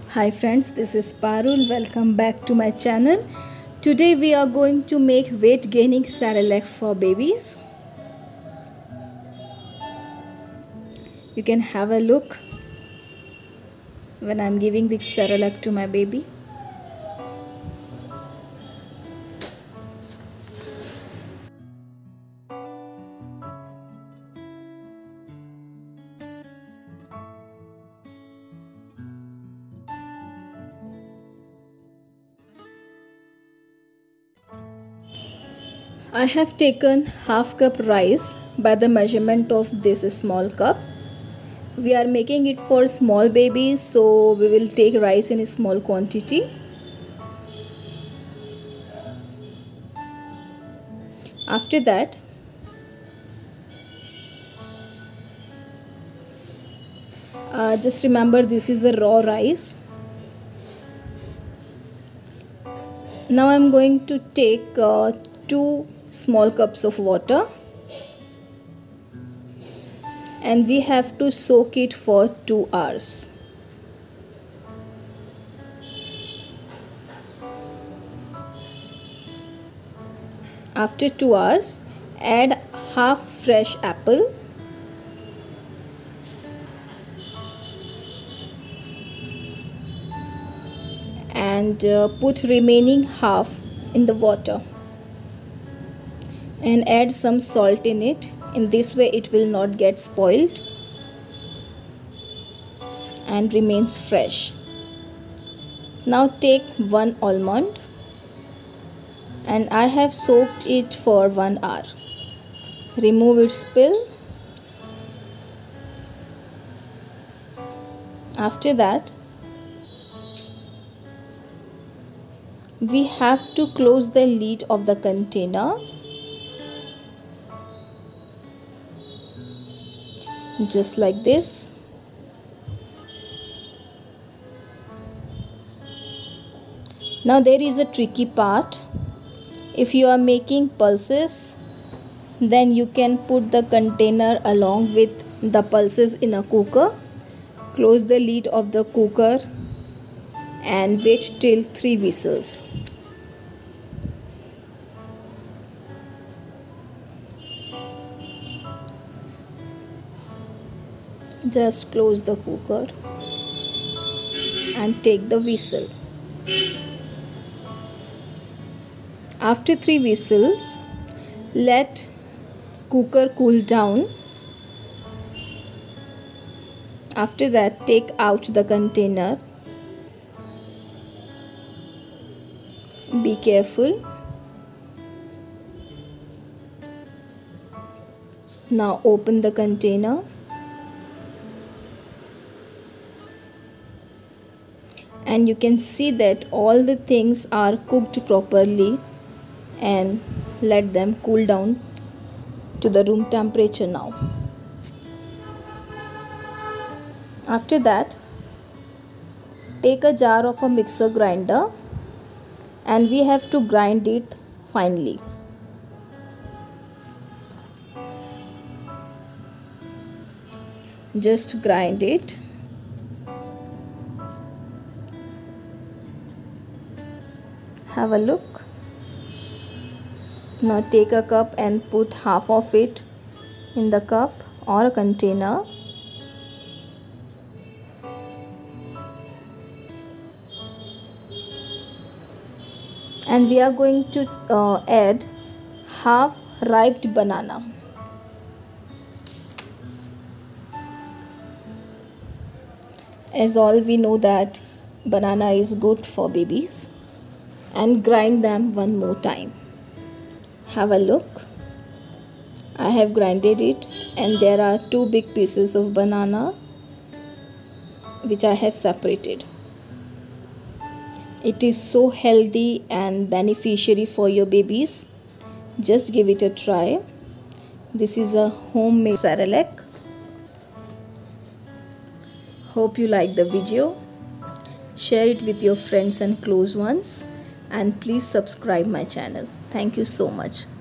Hi friends, this is Parul. Welcome back to my channel. Today we are going to make weight gaining Cerelac for babies. You can have a look when I'm giving the Cerelac to my baby. I have taken half cup rice by the measurement of this small cup. We are making it for small babies, so we will take rice in a small quantity. After that, just remember this is the raw rice. Now I'm going to take 2 small cups of water and we have to soak it for 2 hours. After 2 hours, add half fresh apple and put remaining half in the water and add some salt in it. In this way it will not get spoiled and remains fresh. Now take 1 almond and I have soaked it for 1 hour. Remove its peel. After that, we have to close the lid of the container just like this. Now there is a tricky part. If you are making pulses, then you can put the container along with the pulses in a cooker. Close the lid of the cooker and wait till 3 whistles. Just close the cooker and take the whistle. After 3 whistles, let cooker cool down. After that, take out the container. Be careful. Now open the container. And you can see that all the things are cooked properly, and let them cool down to the room temperature now. After that, take a jar of a mixer grinder and we have to grind it finely. Just grind it. Have a look. Now take a cup and put half of it in the cup or a container. And we are going to add half ripe banana. As all we know that banana is good for babies. And grind them one more time. Have a look. I have grinded it and there are 2 big pieces of banana which I have separated. It is so healthy and beneficiary for your babies. Just give it a try. This is a homemade Cerelac. Hope you like the video. Share it with your friends and close ones. And please subscribe my channel. Thank you so much.